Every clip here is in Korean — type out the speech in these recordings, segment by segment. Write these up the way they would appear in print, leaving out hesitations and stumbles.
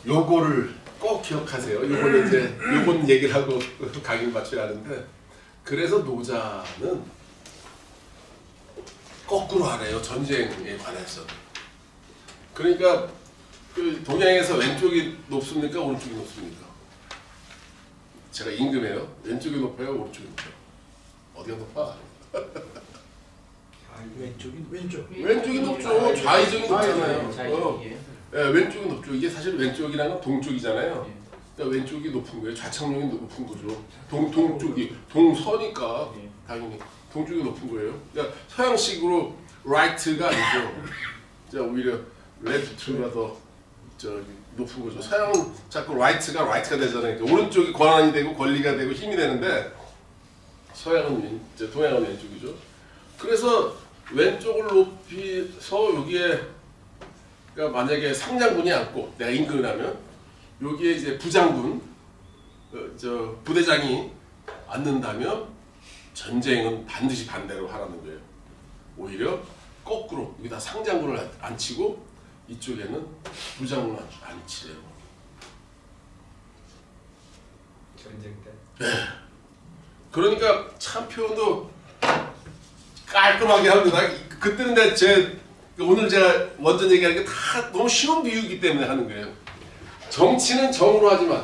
요거를 꼭 기억하세요. 요거는 이제 요건 얘기를 하고 강의를 마쳐야 하는데, 그래서 노자는 거꾸로 하래요. 전쟁에 관해서. 그러니까 그 동양에서 왼쪽이 높습니까? 오른쪽이 높습니까? 제가 임금이에요. 왼쪽이 높아요? 오른쪽이 높아요? 어디가 높아? 왼쪽이 높죠. 좌회전이 높잖아요. 네, 왼쪽이 높죠. 이게 사실 왼쪽이라는 건 동쪽이잖아요. 그러니까 왼쪽이 높은 거예요. 좌측면이 높은 거죠. 동쪽이 동서니까 당연히 동쪽이 높은 거예요. 그러니까 서양식으로 right가 아니죠. 자, 오히려 left가 더 높은 거죠. 서양은 자꾸 right가 되잖아요. 그러니까 오른쪽이 권한이 되고 권리가 되고 힘이 되는데, 서양은 이제 동양은 왼쪽이죠. 그래서 왼쪽을 높이서 여기에, 그러니까 만약에 상장군이 앉고 내가 임금이라면 여기에 이제 부장군, 부대장이 앉는다면 전쟁은 반드시 반대로 하라는 거예요. 오히려 거꾸로 여기다 상장군을 앉히고 이쪽에는 부장군을 앉히래요. 전쟁 때? 네. 그러니까 참 표현도 깔끔하게 합니다. 그때는 오늘 제가 원전 얘기하는 게 다 너무 쉬운 비유이기 때문에 하는 거예요. 정치는 정으로 하지만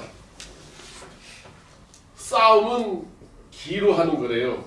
싸움은 기로 하는 거래요.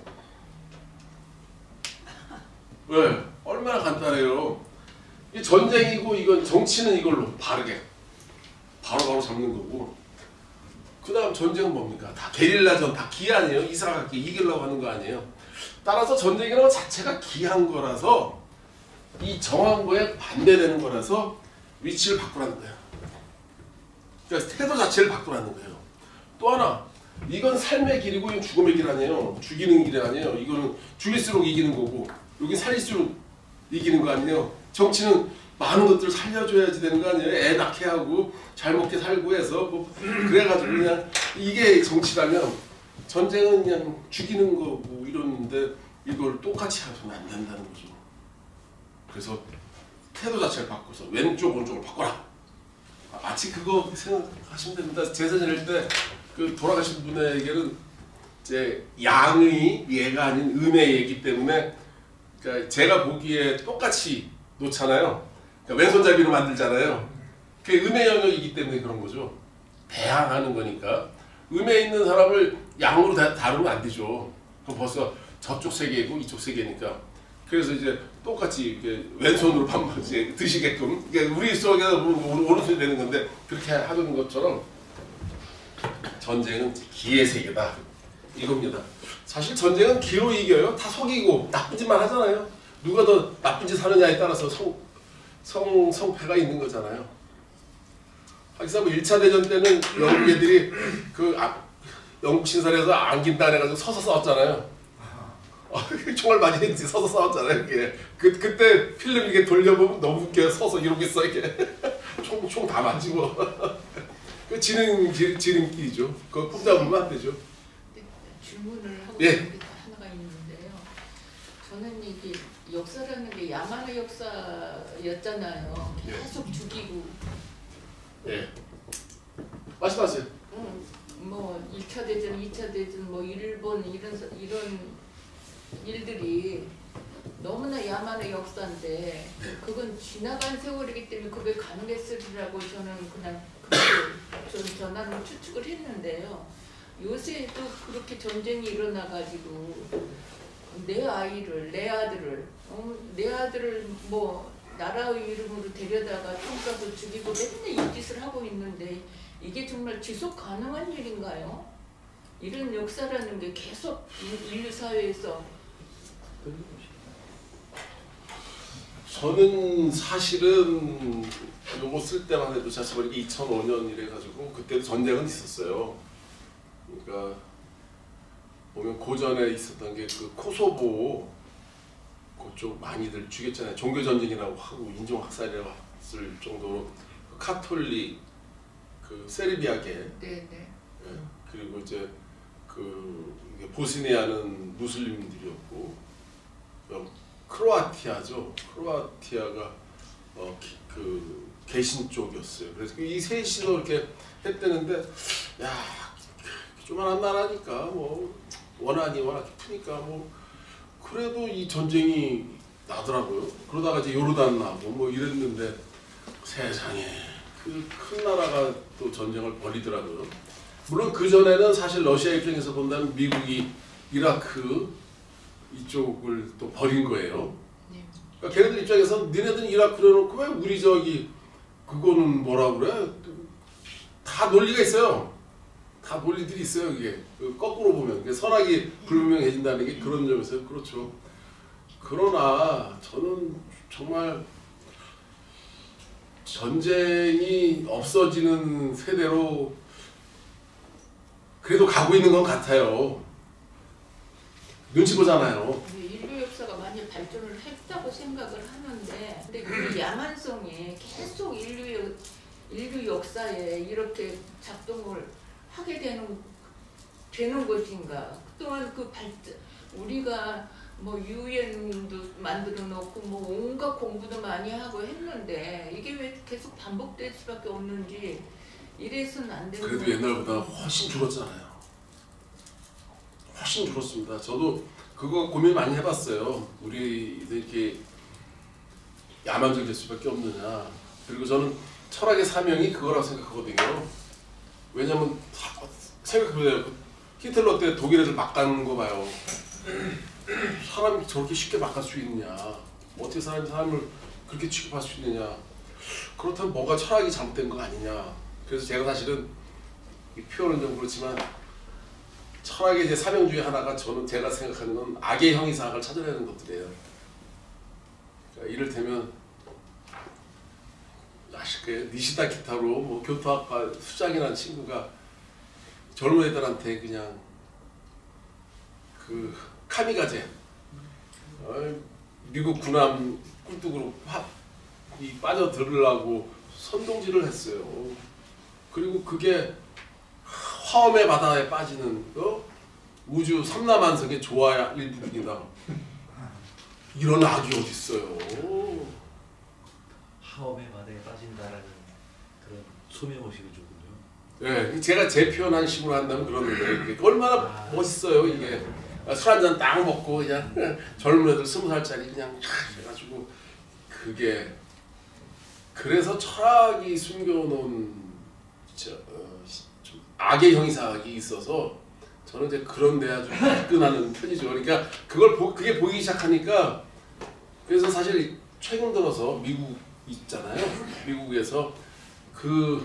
왜? 얼마나 간단해요. 이 전쟁이고 이건 정치는 이걸로 바르게 바로바로 잡는 거고, 그 다음 전쟁은 뭡니까? 다 게릴라전, 다 기 아니에요? 이사각기 이기려고 하는 거 아니에요? 따라서 전쟁이라는 것 자체가 기한 거라서, 이 정한 거에 반대되는 거라서 위치를 바꾸라는 거예요. 그러니까 태도 자체를 바꾸라는 거예요. 또 하나, 이건 삶의 길이고 이건 죽음의 길 아니에요. 죽이는 길이 아니에요. 이거는 죽일수록 이기는 거고, 여기 살릴수록 이기는 거 아니에요. 정치는 많은 것들을 살려줘야지 되는 거 아니에요. 애 낳게 하고 잘 먹게 살고 해서 뭐 그래가지고 그냥 이게 정치라면, 전쟁은 그냥 죽이는 거고 이러는데 이걸 똑같이 하면 안 된다는 거죠. 그래서 태도 자체를 바꿔서 왼쪽 오른쪽을 바꿔라. 마치 그거 생각하시면 됩니다. 제사 지낼 때 그 돌아가신 분에게는 이제 양의 예가 아닌 음의 예이기 때문에, 그러니까 제가 보기에 똑같이 놓잖아요. 그러니까 왼손잡이로 만들잖아요. 그게 음의 영역이기 때문에 그런 거죠. 대항하는 거니까. 음에 있는 사람을 양으로 다루면 안 되죠. 그럼 벌써 저쪽 세계고 이쪽 세계니까. 그래서 이제 똑같이 이렇게 왼손으로 밥 드시게끔, 그러니까 우리 속에서 오른손이 되는 건데, 그렇게 하는 것처럼 전쟁은 기의 세계다 이겁니다. 사실 전쟁은 기로 이겨요. 다 속이고 나쁜 짓만 하잖아요. 누가 더 나쁜 짓 하느냐에 따라서 성패가 있는 거잖아요. 하기사 뭐 1차 대전 때는 영국 애들이 영국 신살에서 안긴다 해가지고 서서 싸웠잖아요. 총알 많이 했지. 서서 싸웠잖아요. 이게 그때 필름 이게 돌려보면 너무 웃겨요. 서서 이러고 있어 이게. 총 다 맞지고. 그 지름길이죠. 그거 뿜잡으면 안 되죠. 질문을 하고 예. 싶은 게 하나가 있는데요. 저는 이게 역사라는 게 야만의 역사였잖아요. 계속 죽이고. 예. 말씀하세요. 뭐 1차 대전, 2차 대전, 뭐 일본 이런 일들이 너무나 야만의 역사인데, 그건 지나간 세월이기 때문에 그게 가능했으리라고 저는 그냥 그렇게 저는 추측을 했는데요. 요새도 그렇게 전쟁이 일어나가지고 내 아이를, 내 아들을 뭐 나라의 이름으로 데려다가 총 쏴서 죽이고 맨날 이 짓을 하고 있는데, 이게 정말 지속 가능한 일인가요? 이런 역사라는 게 계속 인류 사회에서. 저는 사실은 요거 쓸 때만 해도 자체 이게 2005년 이래가지고 그때도 전쟁은 있었어요. 그러니까 보면 고전에 있었던 게 그 코소보 그쪽 많이들 죽였잖아요. 종교 전쟁이라고 하고 인종 학살이라고 했을 정도로 그 카톨릭, 그 세르비아계, 네네. 예, 그리고 이제 그 보스니아는 무슬림들이었고, 크로아티아죠. 크로아티아가 그 개신 쪽이었어요. 그래서 이 셋이서 이렇게 했대는데 야 조만한 나라니까 뭐 원한이 워낙 깊으니까 뭐 그래도 이 전쟁이 나더라고요. 그러다가 이제 요르단 나고 뭐 이랬는데 세상에 그 큰 나라가 또 전쟁을 벌이더라고요. 물론 그 전에는 사실 러시아 입장에서 본다면 미국이 이라크 이쪽을 또 벌인 거예요. 네. 그러니까 걔네들 입장에서 니네들은 이라크를 해놓고 왜 우리 저기 그거는 뭐라 그래? 다 논리가 있어요. 다 논리들이 있어요. 이게 거꾸로 보면 선악이 불분명해진다는 게 그런 점에서 그렇죠. 그러나 저는 정말 전쟁이 없어지는 세대로 그래도 가고 있는 건 같아요. 눈치 보잖아요. 인류 역사가 많이 발전을 했다고 생각을 하는데 근데 그 야만성이 계속 인류 역사에 이렇게 작동을 하게 되는 것인가. 그동안 그 발전 우리가 뭐 유엔도 만들어 놓고 뭐 온갖 공부도 많이 하고 했는데 이게 왜 계속 반복될 수밖에 없는지 이래서는 안 되는 그래도 옛날보다 훨씬 줄었잖아요. 훨씬 줄었습니다. 저도 그거 고민 많이 해봤어요. 우리 이렇게 야만적일 수밖에 없느냐. 그리고 저는 철학의 사명이 그거라고 생각하거든요. 왜냐면 생각해보세요. 히틀러 때 독일 애들 막 가는 거 봐요. 사람이 저렇게 쉽게 막 갈 수 있느냐. 어떻게 사람을 그렇게 취급할 수 있느냐. 그렇다면 뭔가 철학이 잘못된 거 아니냐. 그래서 제가 사실은 이 표현은 좀 그렇지만 철학의 이제 사명 중에 하나가 제가 생각하는 건 악의 형이상학을 찾아내는 것들이에요. 그러니까 이를테면 아실 거예요. 니시다 기타로 뭐 교토학과 수장이라는 친구가 젊은 애들한테 그냥 그 카미가제 미국 군함 꿀뚝으로 빠져들으려고 선동질을 했어요. 그리고 그게 화엄의 바다에 빠지는 우주 삼라만성의 조화 일부분이다. 이런 악이 어디 있어요? 화엄의 바다에 빠진다라는 그런 소명의식을 주군요. 네, 제가 제 표현한 식으로 한다면 그러는데 얼마나 멋있어요 이게. 술 한잔 딱 먹고 그냥 젊은 애들 20살짜리 그냥 해가지고 그게 그래서 철학이 숨겨놓은 좀 악의 형이상학이 있어서 저는 이제 그런 데 아주 접근하는 편이죠. 그러니까 그게 보이기 시작하니까 그래서 사실 최근 들어서 미국 있잖아요. 미국에서 그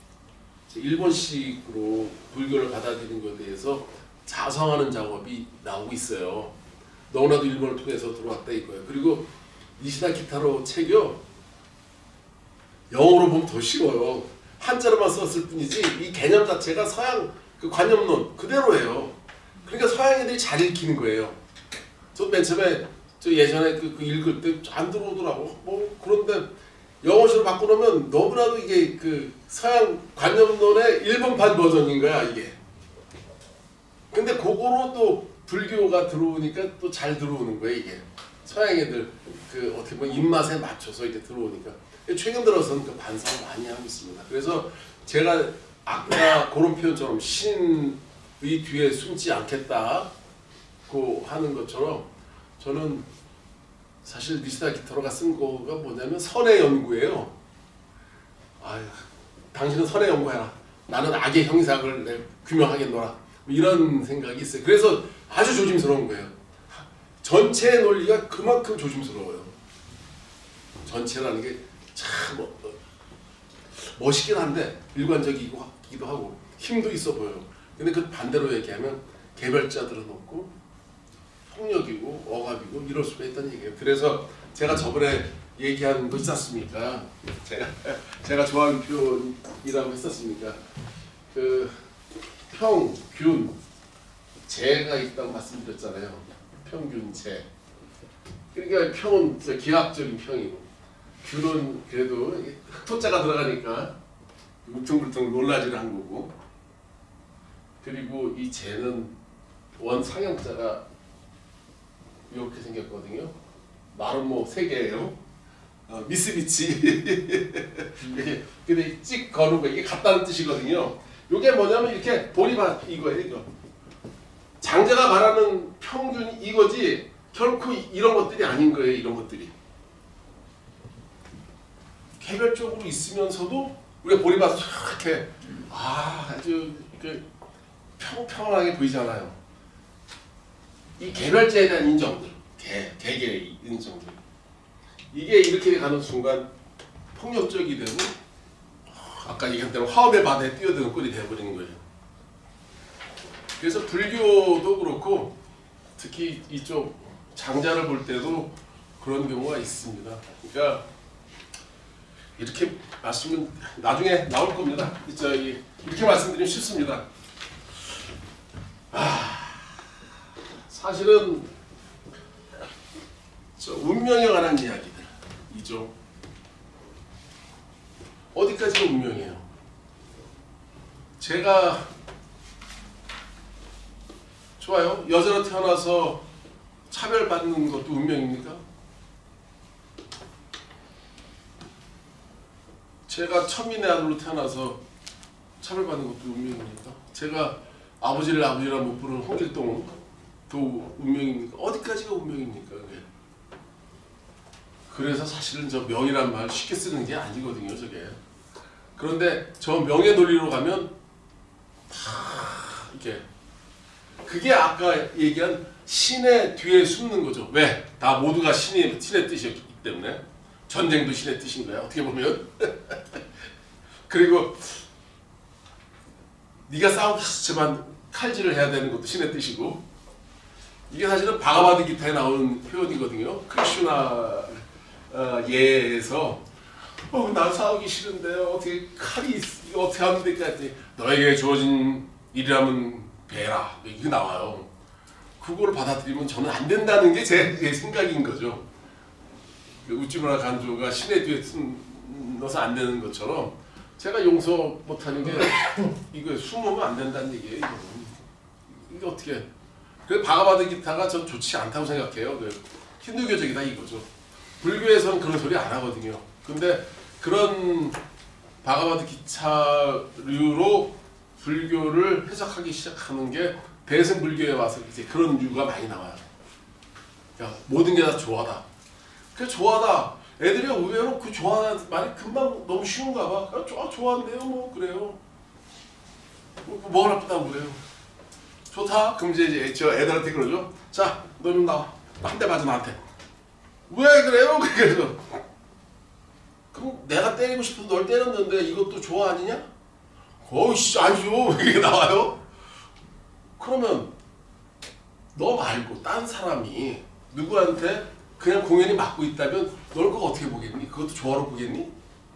일본식으로 불교를 받아들이는 것에 대해서 자성하는 작업이 나오고 있어요. 너무나도 일본을 통해서 들어왔다 이거예요. 그리고 니시다 기타로 책이요. 영어로 보면 더 쉬워요. 한자로만 썼을 뿐이지 이 개념 자체가 서양 그 관념론 그대로예요. 그러니까 서양 애들이 잘 읽히는 거예요. 저도 맨 처음에 예전에 그 읽을 때 안 들어오더라고. 뭐 그런데 영어식으로 바꿔놓으면 너무나도 이게 그 서양 관념론의 일본판 버전인 거야 이게. 근데 그거로 또 불교가 들어오니까 또 잘 들어오는 거예요 이게. 서양 애들 그 어떻게 보면 입맛에 맞춰서 이제 들어오니까. 최근 들어서는 그 반성을 많이 하고 있습니다. 그래서 제가 아까 그런 표현처럼 신의 뒤에 숨지 않겠다고 하는 것처럼 저는 사실 니시다 기타로가 쓴 거가 뭐냐면 선의 연구예요. 아유, 당신은 선의 연구해라. 나는 악의 형이상을 규명하겠노라. 이런 생각이 있어요. 그래서 아주 조심스러운 거예요. 전체의 논리가 그만큼 조심스러워요. 전체라는 게 참 멋있긴 한데 일관적이기도 하고 힘도 있어 보여요. 근데 그 반대로 얘기하면 개별자들은 없고 폭력이고 억압이고 이럴 수가 있다는 얘기예요. 그래서 제가 저번에 얘기한 거 있지 않습니까? 제가 좋아하는 표현이라고 했었습니까? 그 평균 재가 있다고 말씀드렸잖아요. 평균 재. 그러니까 평은 기하학적인 평이고 균은 그래도 흑토자가 들어가니까 울퉁불퉁 놀라지를 한 거고 그리고 이 재는 원상형자가 이렇게 생겼거든요. 말은 뭐 3개예요. 미쓰비치 이렇게 근데 찍 거는 거 이게 같다는 뜻이거든요. 이게 뭐냐면 이렇게 보리밭 이거예요. 이거 장자가 말하는 평균 이거지 결코 이런 것들이 아닌 거예요. 이런 것들이 개별적으로 있으면서도 우리가 보리밭 이렇게 아주 이렇게 평평하게 보이잖아요. 이 개별자에 대한 인정들, 개개의 인정들 이게 이렇게 가는 순간 폭력적이 되고 아까 얘기한 대로 화엄의 바다에 뛰어드는 꼴이 되어버리는 거예요. 그래서 불교도 그렇고 특히 이쪽 장자를 볼 때도 그런 경우가 있습니다. 그러니까 이렇게 말씀은 나중에 나올 겁니다. 이렇게 말씀드리면 쉽습니다. 사실은 운명에 관한 이야기들이죠. 어디까지가 운명이에요? 제가 좋아요. 여자로 태어나서 차별받는 것도 운명입니까? 제가 천민의 아들로 태어나서 차별받는 것도 운명입니까? 제가 아버지를 아버지라 못 부르는 홍길동도 운명입니까? 어디까지가 운명입니까? 그게? 그래서 사실은 저 명이란 말 쉽게 쓰는 게 아니거든요, 저게. 그런데 저 명의 논리로 가면 다 이렇게 그게 아까 얘기한 신의 뒤에 숨는 거죠. 왜? 다 모두가 신의 뜻이었기 때문에. 전쟁도 신의 뜻인 거야, 어떻게 보면. 그리고 네가 싸우기 싫지만 칼질을 해야 되는 것도 신의 뜻이고 이게 사실은 바가바드 기타에 나오는 표현이거든요. 크리슈나 예에서 나 싸우기 싫은데 어떻게 칼이 어떻게 하면 될까? 너에게 주어진 일이라면 배라 이게 나와요. 그거를 받아들이면 저는 안 된다는 게 제 생각인 거죠. 우찌무라 간조가 신의 뒤에 숨어서 안 되는 것처럼 제가 용서 못하는 게 이거 숨으면 안 된다는 얘기예요. 이게 어떻게? 그 바가바드 기타가 전 좋지 않다고 생각해요. 그 힌두교적이다 이거죠. 불교에서는 그런 소리 안 하거든요. 근데 그런 바가바드 기타류로 불교를 해석하기 시작하는 게 대승불교에 와서 이제 그런 류가 많이 나와요. 그러니까 모든 게 다 좋아다. 그 좋아다. 애들이 의외로 그 좋아하는 말이 금방 너무 쉬운가 봐. 좋아한대요. 뭐 그래요. 뭐가 나쁘다고 그래요. 좋다. 그럼 이제 저 애들한테 그러죠. 자, 너 좀 나와. 한 대 맞아 나한테. 왜 그래요? 그래서 그럼 내가 때리고 싶어서 널 때렸는데 이것도 좋아 아니냐? 어이씨 아니죠. 이게 나와요. 그러면 너 말고 딴 사람이 누구한테 그냥 공연히 맞고 있다면 널 그거 어떻게 보겠니? 그것도 좋아로 보겠니?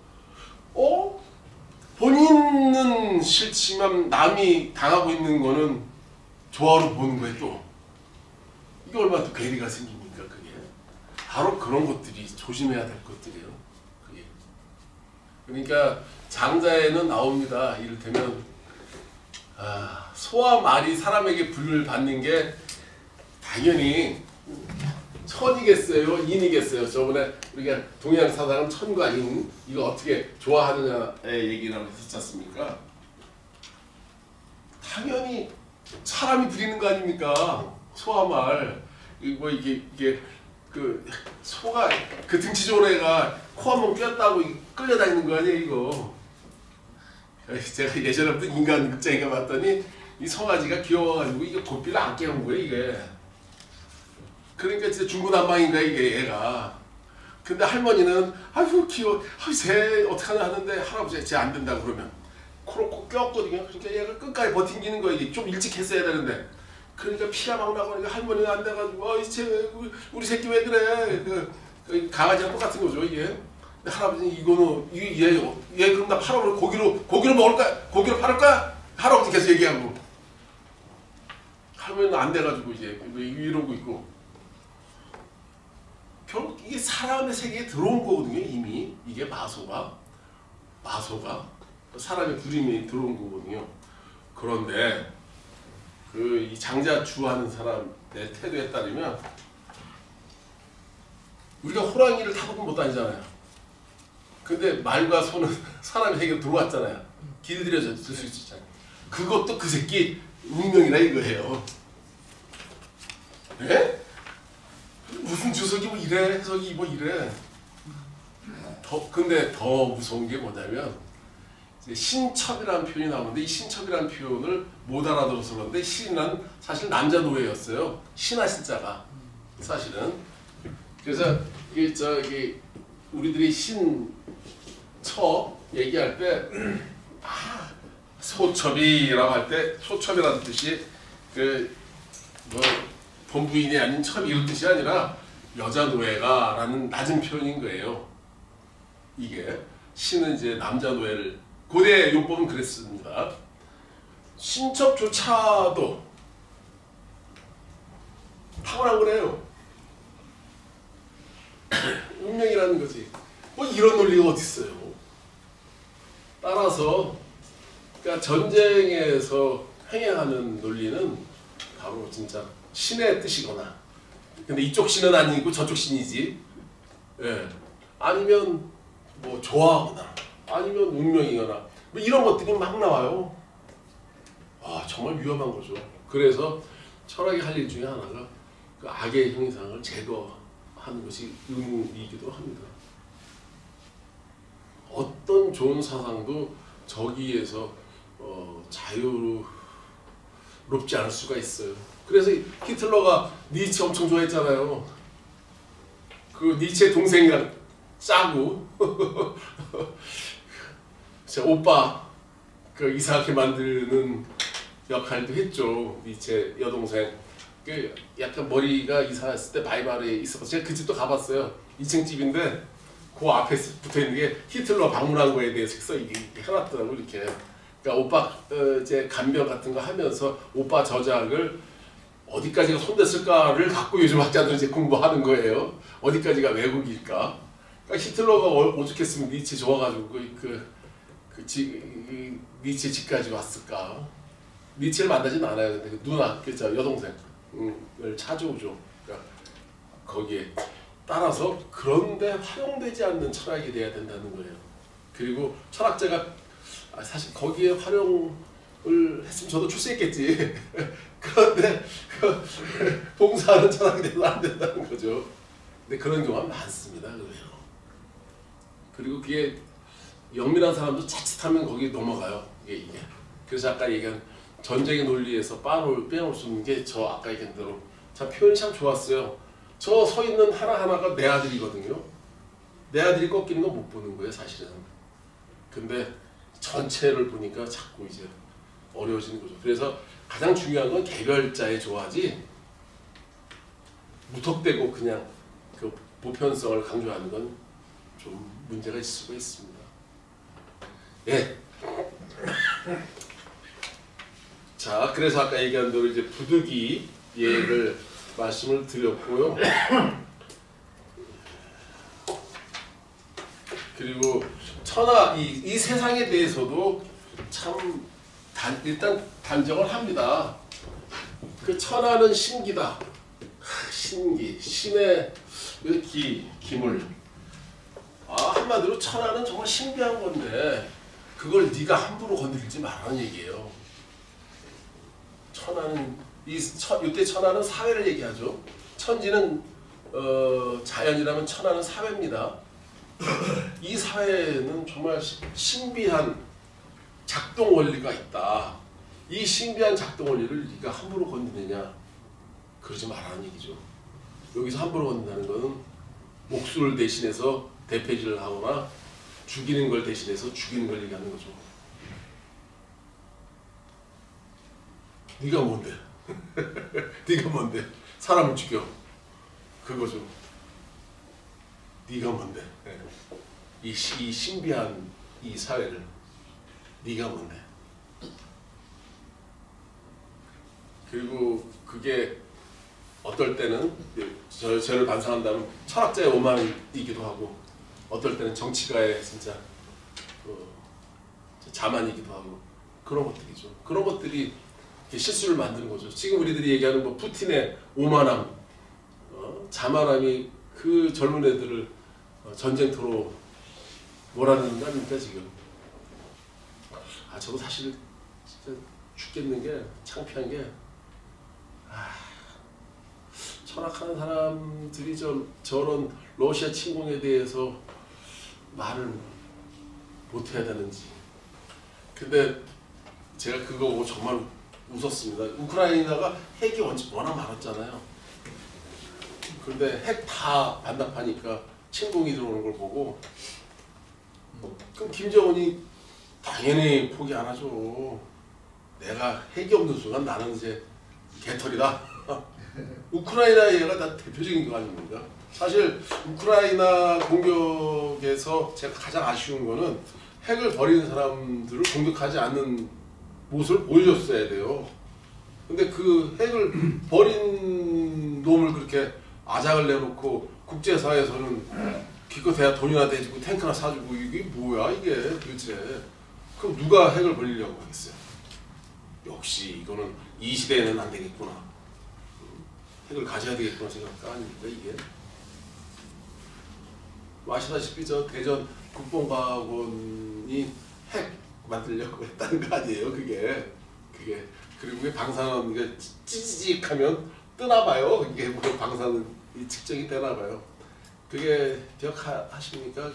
본인은 싫지만 남이 당하고 있는 거는 좋아로 보는 거예요 또. 이게 얼마나 또 괴리가 생깁니까 그게. 바로 그런 것들이 조심해야 될 것들이에요. 그게. 그러니까 장자에는 나옵니다. 이를테면 소와 말이 사람에게 분을 받는 게 당연히 천이겠어요? 인이겠어요? 저번에 우리가 동양 사상은 천과 인 이거 어떻게 좋아하느냐의 얘기라고 했었지 않습니까? 당연히 사람이 부리는 거 아닙니까? 소와 말 뭐 이게 그 소가 그 등치 좋은 애가 코 한 번 꼈다고 끌려다니는 거 아니에요 이거? 제가 예전에부터 인간 극장인가 봤더니 이 송아지가 귀여워가지고 이게 고삐를 안 깨운 거예요 이게. 그러니까 진짜 중구난방인 거야 이게 얘가. 근데 할머니는 아이고 귀여워, 쟤 어떡하나 하는데 할아버지가 쟤 안 된다고 그러면 코로 꼭 꼈거든요. 그러니까 얘가 끝까지 버팅기는 거야. 이게 좀 일찍 했어야 되는데. 그러니까 피가 막 나고 그러니까 할머니는 안 돼가지고 쟤 우리 새끼 왜 그래? 그 강아지랑 똑같은 거죠 이게. 근데 할아버지는 이거는 얘 그럼 나 팔아버려 고기로 먹을까? 고기로 팔을 거야? 할아버지 계속 얘기하고 할머니는 안 돼가지고 이제 이러고 있고. 결국 이게 사람의 세계에 들어온 거거든요 이미. 이게 마소가 사람의 부림이 들어온 거거든요. 그런데 이 장자 주하는 사람의 태도에 따르면 우리가 호랑이를 타고는 못 다니잖아요. 근데 말과 손은 사람에게 들어왔잖아요. 길들여져 쓸 수 있잖아요. 그것도 그 새끼 운명이라 이거예요. 예? 무슨 주석이 뭐 이래, 해석이 뭐 이래. 근데 더 무서운 게 뭐냐면 신첩이라는 표현이 나오는데 이 신첩이라는 표현을 못 알아들어서 그런데 신은 사실 남자 노예였어요. 신하 신자가 사실은. 그래서 이게 저기 우리들이 신첩 얘기할 때 소첩이라고 할 때 소첩이라는 뜻이 그 뭐 본부인이 아닌 첩이 이런 뜻이 아니라 여자 노예가라는 낮은 표현인 거예요. 이게 신은 이제 남자 노예를 고대 용법은 그랬습니다. 신첩조차도 탁월한 거래요. 운명이라는 거지. 뭐 이런 논리가 어디 있어요? 따라서 그러니까 전쟁에서 행해하는 논리는 바로 진짜 신의 뜻이거나, 근데 이쪽 신은 아니고 저쪽 신이지. 예. 아니면 뭐 좋아하거나, 아니면 운명이거나, 뭐 이런 것들이 막 나와요. 와, 정말 위험한 거죠. 그래서 철학이 할 일 중에 하나가 그 악의 형상을 제거하는 것이 의무이기도 합니다. 어떤 좋은 사상도 저기에서 자유롭지 않을 수가 있어요. 그래서 히틀러가 니체 엄청 좋아했잖아요. 그 니체 동생이랑 짜고 제 오빠 그 이상하게 만드는 역할도 했죠. 니체 여동생. 그 약간 머리가 이상했을 때 바이마르에 있었고 제가 그 집도 가봤어요. 2층 집인데 그 앞에 붙어 있는 게 히틀러 방문한 거에 대해서 써 이게 해놨더라고 이렇게. 그러니까 오빠 이제 간병 같은 거 하면서 오빠 저작을 어디까지가 손댔을까를 갖고 요즘 학자들은 이제 공부하는 거예요. 어디까지가 왜곡일까. 그러니까 히틀러가 오죽했으면 니체 좋아가지고 니체 집까지 왔을까. 니체를 만나진 않아요. 근데 그 누나, 그 여동생을 찾아오죠. 그러니까 거기에 따라서 그런데 활용되지 않는 철학이 돼야 된다는 거예요. 그리고 철학자가 사실 거기에 활용을 했으면 저도 출세했겠지. 그런데 봉사하는 철학이 돼도 안 된다는 거죠. 근데 그런 경우가 많습니다. 그래요. 그리고 그게 영민한 사람도 자칫하면 거기 넘어가요. 이게. 그래서 아까 얘기한 전쟁의 논리에서 빼놓을 수 있는 게 저 아까 얘기한 대로 참 표현이 참 좋았어요. 저 서 있는 하나하나가 내 아들이거든요. 내 아들이 꺾이는 거 못 보는 거예요, 사실은. 근데 전체를 보니까 자꾸 이제 어려워지는 거죠. 그래서 가장 중요한 건 개별자의 조화지, 무턱대고 그냥 그 보편성을 강조하는 건 좀 문제가 있을 수가 있습니다. 예. 자, 그래서 아까 얘기한 대로 이제 부득이 예를 말씀을 드렸고요. 그리고 천하 이 세상에 대해서도 참 일단 단정을 합니다. 그 천하는 신기다. 신기, 신의 기물. 한마디로 천하는 정말 신비한 건데 그걸 네가 함부로 건드리지 말라는 얘기예요. 천하는 이때 천하는 사회를 얘기하죠. 천지는 자연이라면 천하는 사회입니다. 이 사회는 정말 신비한 작동 원리가 있다. 이 신비한 작동 원리를 네가 함부로 건드리냐, 그러지 말라는 얘기죠. 여기서 함부로 건든다는 것은 목수를 대신해서 대패질을 하거나 죽이는 걸 대신해서 죽이는 걸 얘기하는 거죠. 네가 뭔데? 네가 뭔데? 사람을 죽여. 그거죠. 네가 뭔데? 이 신비한 이 사회를 네가 뭔데? 그리고 그게 어떨 때는 저를 반성한다면 철학자의 오만이기도 하고, 어떨 때는 정치가의 진짜 자만이기도 하고, 그런 것들이죠. 그런 것들이 실수를 만드는 거죠. 지금 우리들이 얘기하는 뭐 푸틴의 오만함, 자만함이 그 젊은 애들을 전쟁터로 뭐라는 거 아닙니까 지금. 저도 사실 진짜 죽겠는 게 창피한 게 철학하는 사람들이 저런 러시아 침공에 대해서 말을 못해야 되는지. 근데 제가 그거 보고 정말 웃었습니다. 우크라이나가 핵이 워낙 많았잖아요. 그런데 핵 다 반납하니까 침공이 들어오는 걸 보고 그럼 김정은이 당연히 포기 안 하죠. 내가 핵이 없는 순간 나는 이제 개털이다. 우크라이나 얘가 다 대표적인 거 아닙니까? 사실 우크라이나 공격에서 제가 가장 아쉬운 거는 핵을 버리는 사람들을 공격하지 않는 모습을 보여줬어야 돼요. 근데 그 핵을 버린 놈을 그렇게 아작을 내놓고 국제사회에서는 기껏해야 돈이나 대주고 탱크나 사주고 이게 뭐야 이게 도대체. 그럼 누가 핵을 버리려고 하겠어요? 역시 이거는 이 시대에는 안 되겠구나. 핵을 가져야 되겠구나 생각 아닙니까 이게. 아시다시피 저 대전 국방과학원이 핵 만들려고 했다는 거 아니에요 그게. 그리고 그게 방사능 이게 찌직하면 뜨나 봐요. 이게 뭐 방사능 이 측정이 되나 봐요. 그게 기억하십니까?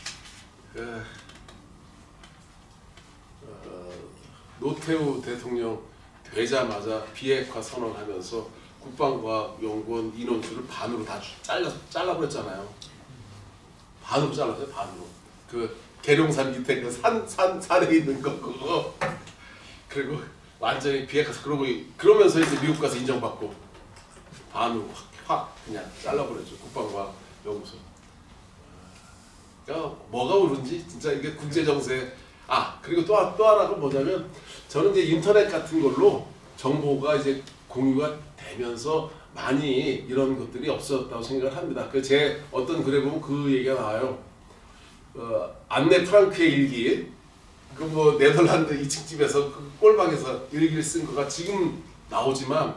노태우 대통령 되자마자 비핵화 선언하면서 국방과학연구원 인원수를 반으로 다 잘라버렸잖아요. 반으로 잘랐어요. 반으로. 그 계룡산 밑에 그 산에 있는 거 그거. 그리고 완전히 비핵화해서 그러면서 이제 미국 가서 인정받고 반으로 확 그냥 잘라버렸죠. 국방과학연구소. 그러니까 뭐가 오른지 진짜 이게 국제 정세. 그리고 또 하나가 뭐냐면 저는 이제 인터넷 같은 걸로 정보가 이제 공유가 되면서 많이 이런 것들이 없어졌다고 생각을 합니다. 제 어떤 글에 보면 그 얘기가 나와요. 안네 프랑크의 일기, 그 뭐 네덜란드 2층 집에서 그 꼴방에서 일기를 쓴 거가 지금 나오지만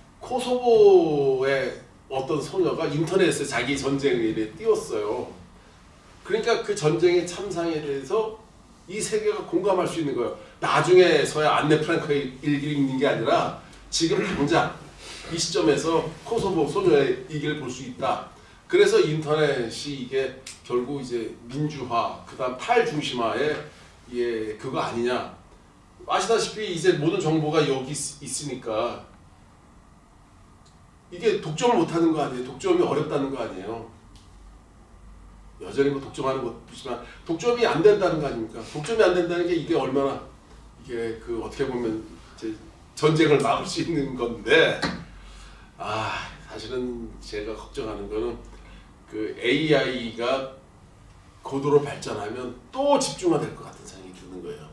코소보의 어떤 소녀가 인터넷에 자기 전쟁을 띄웠어요. 그러니까 그 전쟁의 참상에 대해서 이 세계가 공감할 수 있는 거예요. 나중에서야 안네 프랑크의 일기를 읽는 게 아니라 지금 당장 이 시점에서 코소보 소녀의 얘기를 볼 수 있다. 그래서 인터넷이 이게 결국 이제 민주화, 그다음 탈중심화의 그거 아니냐. 아시다시피 이제 모든 정보가 여기 있으니까 이게 독점을 못하는 거 아니에요. 독점이 어렵다는 거 아니에요. 여전히 뭐 독점하는 것이지만 독점이 안 된다는 거 아닙니까? 독점이 안 된다는 게 이게 얼마나 이게 그 어떻게 보면 이제 전쟁을 막을 수 있는 건데. 사실은 제가 걱정하는 거는 그 AI가 고도로 발전하면 또 집중화될 것 같은 생각이 드는 거예요.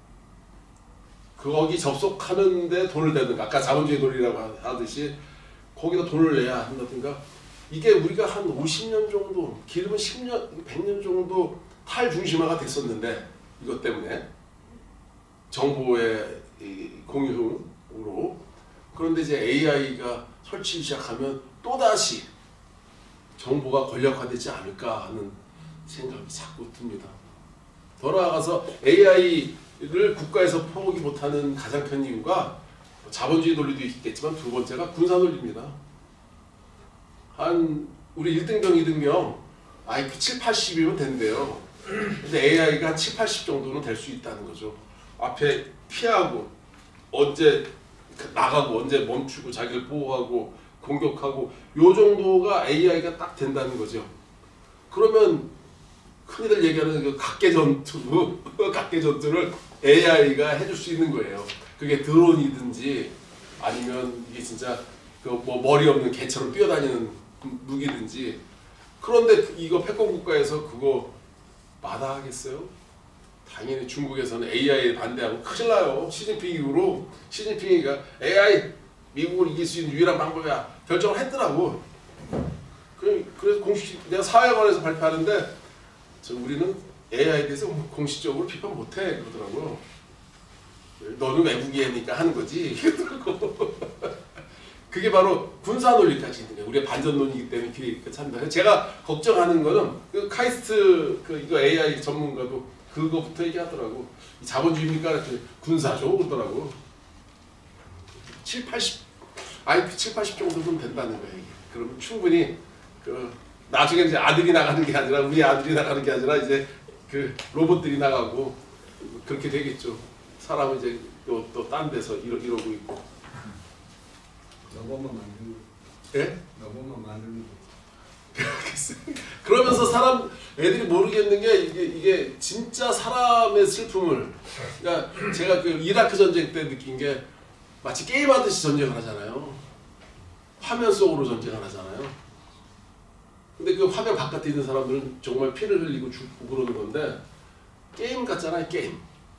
거기 접속하는데 돈을 내든가, 아까 자본주의 논리라고 하듯이 거기다 돈을 내야 한다든가. 이게 우리가 한 50년 정도, 길으면 10년, 100년 정도 탈중심화가 됐었는데 이것 때문에 정보의 공유로. 그런데 이제 AI가 설치기 시작하면 또다시 정보가 권력화되지 않을까 하는 생각이 자꾸 듭니다. 더 나아가서 AI를 국가에서 포기 못하는 가장 큰 이유가 자본주의 논리도 있겠지만 두 번째가 군사 논리입니다. 우리 1등병, 2등병 IQ 7, 80이면 된대요. 근데 AI가 한 7, 80 정도는 될 수 있다는 거죠. 앞에 피하고 언제 나가고 언제 멈추고 자기를 보호하고 공격하고 요 정도가 AI가 딱 된다는 거죠. 그러면 흔히들 얘기하는 그 각계 전투를 AI가 해줄 수 있는 거예요. 그게 드론이든지 아니면 이게 진짜 그 뭐 머리 없는 개처럼 뛰어다니는 무기든지. 그런데 이거 패권 국가에서 그거 마다하겠어요? 당연히 중국에서는 AI에 반대하고 큰일 나요. 시진핑 이후로 시진핑이가 AI 미국을 이길 수 있는 유일한 방법이야 결정을 했더라고. 그래서 공식 내가 사회관에서 발표하는데 우리는 AI에 대해서 공식적으로 비판 못해 그러더라고. 너는 외국인이니까 하는 거지. 그게 바로 군사 논리까지 있는 거예요. 우리가 반전론이기 때문에 이렇게 참다. 제가 걱정하는 거는 그 카이스트 이거 AI 전문가도 그거부터 얘기하더라고. 자본주의니까 군사죠 그러더라고. 7, 80 IQ 7, 80 정도는 된다는 거예요. 이게. 그러면 충분히 나중에 이제 아들이 나가는 게 아니라 우리 아들이 나가는 게 아니라 이제 로봇들이 나가고 그렇게 되겠죠. 사람은 이제 또 딴 데서 이러고 있고. 로봇만 만드는 거. 예? 로봇만 만드는 거. 그러면서 애들이 모르겠는 게 이게 진짜 사람의 슬픔을, 그러니까 제가 그 이라크 전쟁 때 느낀 게 마치 게임하듯이 전쟁을 하잖아요. 화면 속으로 전쟁을 하잖아요. 근데 그 화면 바깥에 있는 사람들은 정말 피를 흘리고 죽고 그러는 건데 게임 같잖아요. 게임.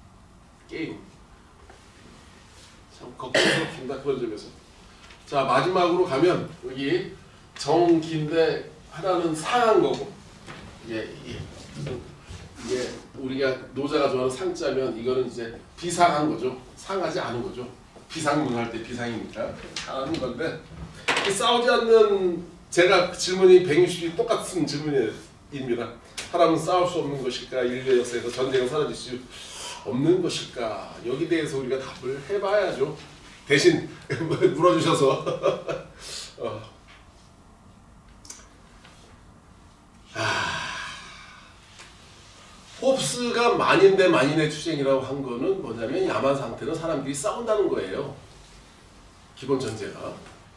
참 걱정스럽습니다. 그런 점에서. 자, 마지막으로 가면 여기 정기인데 하나는 상한 거고, 이게 우리가 노자가 좋아하는 상자면 이거는 이제 비상한 거죠. 상하지 않은 거죠. 비상문할 때 비상이니까 상하는 건데, 싸우지 않는, 제가 질문이 160이 똑같은 질문입니다. 사람은 싸울 수 없는 것일까? 인류 역사에서 전쟁은 사라질 수 없는 것일까? 여기 대해서 우리가 답을 해봐야죠. 대신 물어주셔서 홉스가 만인 대 만인의 투쟁이라고 한 거는 뭐냐면 야만 상태는 사람들이 싸운다는 거예요. 기본 전제가.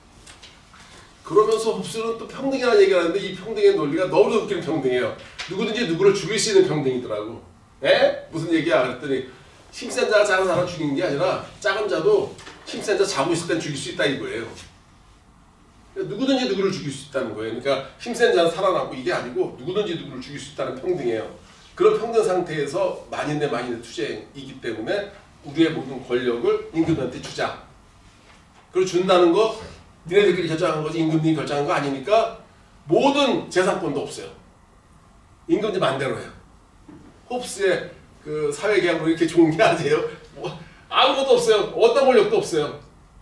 그러면서 홉스는 또 평등이라는 얘기를 하는데 이 평등의 논리가 너무도 웃기는 평등이에요. 누구든지 누구를 죽일 수 있는 평등이더라고. 에? 무슨 얘기야? 그랬더니 힘센 자가 작은 사람 죽이는 게 아니라 작은 자도 힘센 자 자고 있을 땐 죽일 수 있다 이거예요. 누구든지 누구를 죽일 수 있다는 거예요. 그러니까 힘센 자는 살아남고 이게 아니고 누구든지 누구를 죽일 수 있다는 평등이에요. 그런 평등 상태에서 만인 대 만인의 투쟁이기 때문에 우리의 모든 권력을 임금한테 주자. 그걸 준다는 거 니네들끼리 결정한 거지 임금님이 결정한 거 아니니까 모든 재산권도 없어요. 임금님 맘대로 해요. 홉스의 그 사회계약으로 이렇게 좋은 게 아니에요. 뭐 아무것도 없어요. 어떤 권력도 없어요.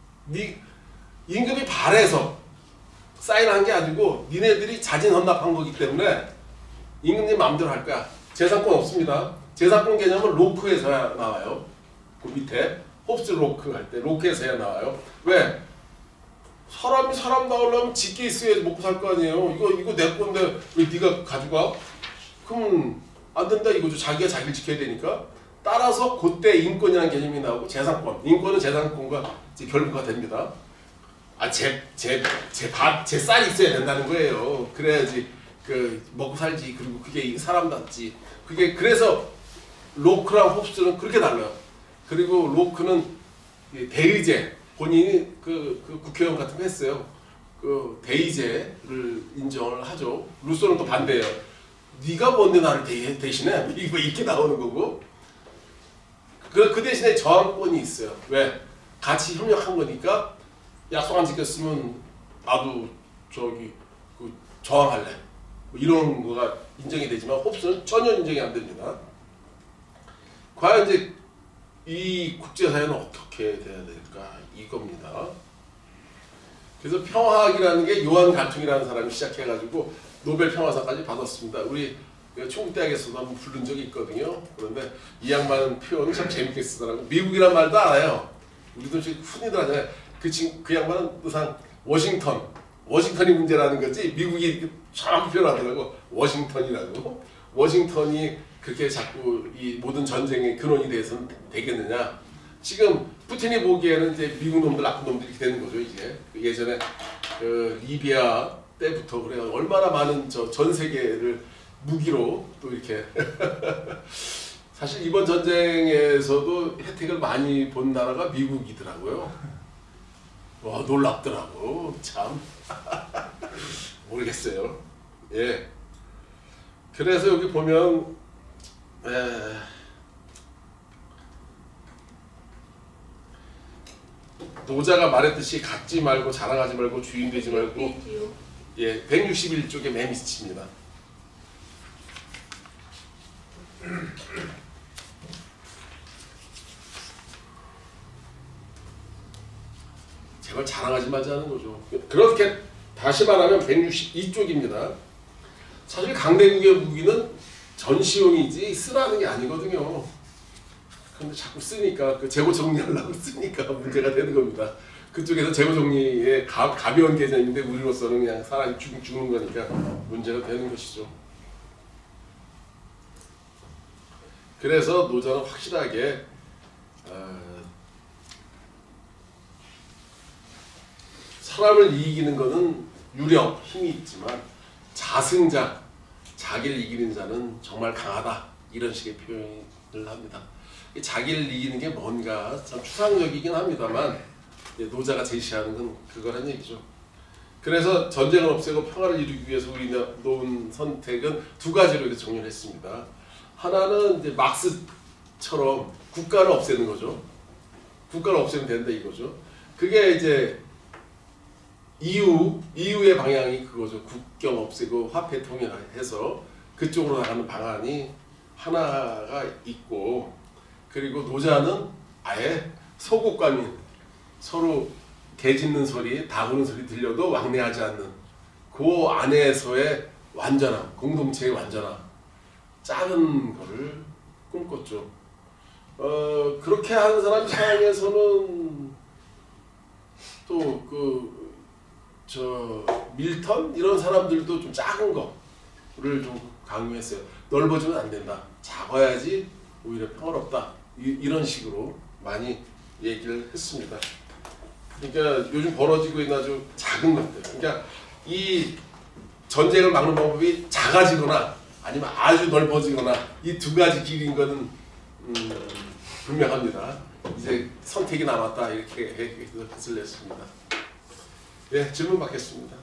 임금이 바래서 사인한 게 아니고 니네들이 자진헌납한 거기 때문에 임금님 마음대로 할 거야. 재산권 없습니다. 재산권 개념은 로크에서야 나와요. 그 밑에 홉스 로크 할 때 로크에서야 나와요. 왜? 사람이 사람 나오려면 짓게 있어야지 먹고 살 거 아니에요. 이거 내 건데 왜 네가 가져가? 그럼 안 된다 이거죠. 자기가 자기를 지켜야 되니까. 따라서 그때 인권이라는 개념이 나오고 재산권. 인권은 재산권과 이제 결부가 됩니다. 제 쌀이 있어야 된다는 거예요. 그래야지 먹고 살지. 그리고 그게 사람답지. 그래서 로크랑 홉스는 그렇게 달라요. 그리고 로크는 대의제, 본인이 국회의원 같은 거 했어요. 대의제를 인정을 하죠. 루소는 또 반대예요. 네가 뭔데 나를 대신해? 이거 이렇게 나오는 거고. 그 대신에 저항권이 있어요. 왜? 같이 협력한 거니까 약속 안 지켰으면 나도 저항할래. 뭐 이런 거가 인정이 되지만 홉스는 전혀 인정이 안 됩니다. 과연 이제 이 국제사회는 어떻게 돼야 될까? 이겁니다. 그래서 평화학이라는 게 요한 갈퉁이라는 사람이 시작해가지고 노벨 평화상까지 받았습니다. 우리 총국대학에서도 한번 부른 적이 있거든요. 그런데 이 양반은 표현을 참 재밌게 쓰더라고요. 미국이란 말도 알아요. 우리도 지금 흔히들 하잖아요. 그 양반은 항상 워싱턴이 문제라는 거지 미국이 참 표현하더라고. 워싱턴이라고. 워싱턴이 그렇게 자꾸 이 모든 전쟁의 근원이 돼서는 되겠느냐. 지금 푸틴이 보기에는 이제 미국 놈들 나쁜 놈들이 이렇게 되는 거죠. 이제 예전에 리비아 때부터 그래 얼마나 많은 전 세계를 무기로 또 이렇게 사실 이번 전쟁에서도 혜택을 많이 본 나라가 미국이더라고요. 와 놀랍더라고. 참 모르겠어요. 예. 그래서 여기 보면 노자가 말했듯이 갖지 말고 자랑하지 말고 주인 되지 말고. 예, 161쪽에 맨 밑입니다. 제발 그걸 자랑하지 말자는 거죠. 그렇게 다시 말하면 162쪽입니다. 사실 강대국의 무기는 전시용이지 쓰라는 게 아니거든요. 그런데 자꾸 쓰니까 그 재고 정리하려고 쓰니까 문제가 되는 겁니다. 그쪽에서 재고 정리의 가벼운 개념인데 우리로서는 그냥 사람이 죽는 거니까 문제가 되는 것이죠. 그래서 노자는 확실하게 사람을 이기는 것은 유력, 힘이 있지만 자승자, 자기를 이기는 자는 정말 강하다. 이런 식의 표현을 합니다. 자기를 이기는 게 뭔가 참 추상적이긴 합니다만 노자가 제시하는 건 그거란 얘기죠. 그래서 전쟁을 없애고 평화를 이루기 위해서 우리 놓은 선택은 두 가지로 이렇게 정리를 했습니다. 하나는 이제 막스처럼 국가를 없애는 거죠. 국가를 없애면 된다 이거죠. 그게 이제 이후의 방향이 그거죠. 국경 없애고 화폐 통일해서 그쪽으로 나가는 방안이 하나가 있고, 그리고 노자는 아예 소국가민, 서로 개 짖는 소리, 닭 우는 소리 들려도 왕래하지 않는 그 안에서의 완전함, 공동체의 완전함, 작은 거를 꿈꿨죠. 그렇게 하는 사람 입장에서는 또 밀턴 이런 사람들도 좀 작은 거를 좀 강요했어요. 넓어지면 안 된다. 작아야지 오히려 평화롭다. 이런 식으로 많이 얘기를 했습니다. 그러니까 요즘 벌어지고 있는 아주 작은 것들. 그러니까 이 전쟁을 막는 방법이 작아지거나 아니면 아주 넓어지거나 이 두 가지 길인 거는 분명합니다. 이제 선택이 남았다 이렇게 뜻을 냈습니다. 예, 질문 받겠습니다.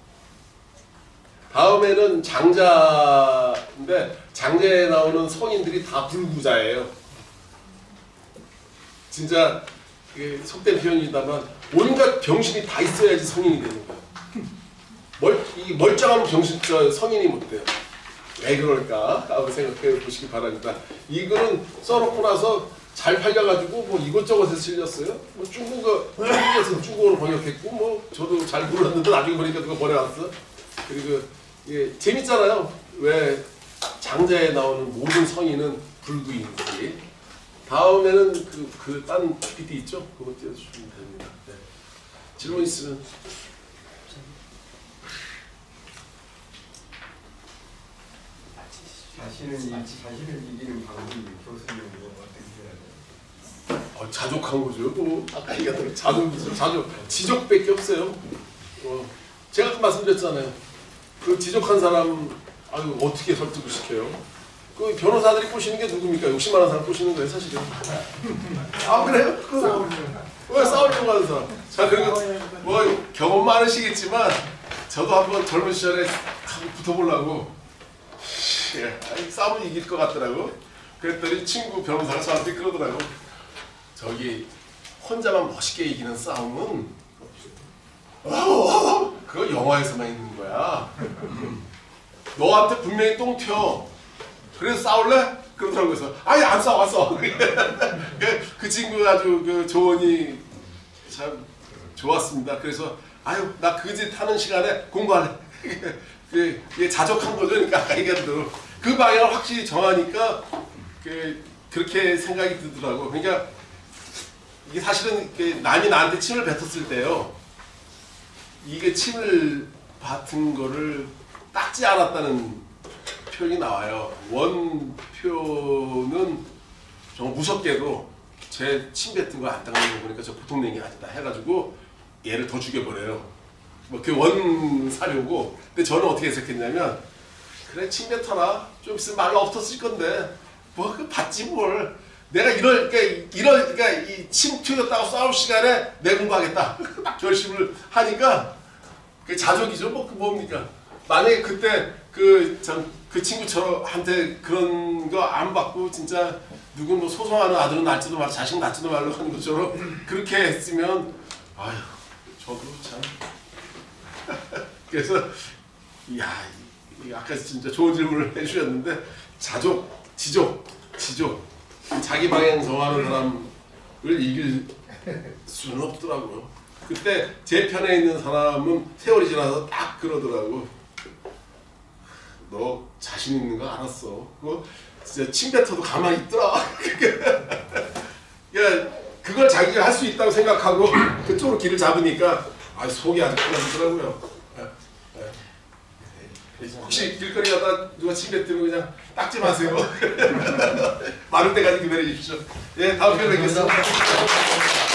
다음에는 장자인데 장자에 나오는 성인들이 다 불구자예요. 진짜 속된 표현이다만 온갖 병신이 다 있어야지 성인이 되는 거예요. 이 멀쩡한 성인이 못 돼요. 왜 그럴까? 한번 생각해 보시기 바랍니다. 이 글은 써놓고 나서 잘 팔려가지고 뭐 이것저것에서 실렸어요. 뭐 중국에서 중국어로 번역했고 뭐 저도 잘 몰랐는데 나중에 보니까 그거 버려왔어. 그리고 재밌잖아요. 왜 장자에 나오는 모든 성인은 불구인지. 다음에는 딴 PPT 있죠? 그거 띄워주시면 됩니다. 네. 질문 있으면. 자신을 이기는 방법이 교수님 어떻게 해야 돼요? 자족한 거죠. 또 아까 얘기했던 자족, 지족밖에 없어요. 제가 아까 말씀드렸잖아요. 그 지족한 사람 어떻게 설득을 시켜요? 그 변호사들이 꼬시는 게 누굽니까? 욕심 많은 사람 꼬시는 거예요, 사실은. 그래요? 왜 싸우려고 하는 사람? 자, 그리고 뭐 경험 많으시겠지만 저도 한번 젊은 시절에 붙어보려고 싸우면 이길 것 같더라고. 그랬더니 친구 변호사가 저한테 그러더라고. 저기 혼자만 멋있게 이기는 싸움은 그거 영화에서만 있는 거야. 너한테 분명히 똥 튀어. 그래서 싸울래? 그러더라고요. 그래서 아니 안 싸워 안 싸워. 그 친구 아주 그 조언이 참 좋았습니다. 그래서 아유 나 그 짓 하는 시간에 공부할래. 그게 자족한 거죠. 그러니까 아까 얘기한 대로 그 방향을 확실히 정하니까 그렇게 생각이 들더라고. 그러니까 이게 사실은 남이 나한테 침을 뱉었을 때요. 이게 침을 받은 거를 닦지 않았다는 표현이 나와요. 원표는 정말 무섭게도 제 침 뱉은 거 안 닦는 거 보니까 저 보통 얘기 아니다 해가지고 얘를 더 죽여버려요. 뭐 그 원 사료고. 근데 저는 어떻게 해석했냐면 그래 침 뱉어라. 좀 있으면 말로 없었을 건데 뭐 그 받지 뭘. 내가 그러니까 이 침 튀겼다고 싸울 시간에 내 공부하겠다. 딱 결심을 하니까 그 자족이죠. 뭡니까? 만약에 그때 그 친구처럼 한테 그런 거 안 받고 진짜 누군 뭐 소송하는 아들은 낳지도 말고 자식 낳지도 말라고 하는 것처럼 그렇게 했으면 아휴 저도 참 그래서 아까 진짜 좋은 질문을 해주셨는데 자족, 지족 자기 방향 정하는 사람을 이길 수는 없더라고요. 그때 제 편에 있는 사람은 세월이 지나서 딱 그러더라고. 너 자신 있는 거 알았어. 그거 진짜 침 뱉어도 가만히 있더라. 그러니까 그걸 자기가 할 수 있다고 생각하고 그쪽으로 길을 잡으니까 속이 아주 편해지더라고요. 혹시 길거리 가다 누가 침 뱉으면 그냥 닦지 마세요. 마를 때까지 기다려 주십시오. 예, 다음 편에 뵙겠습니다.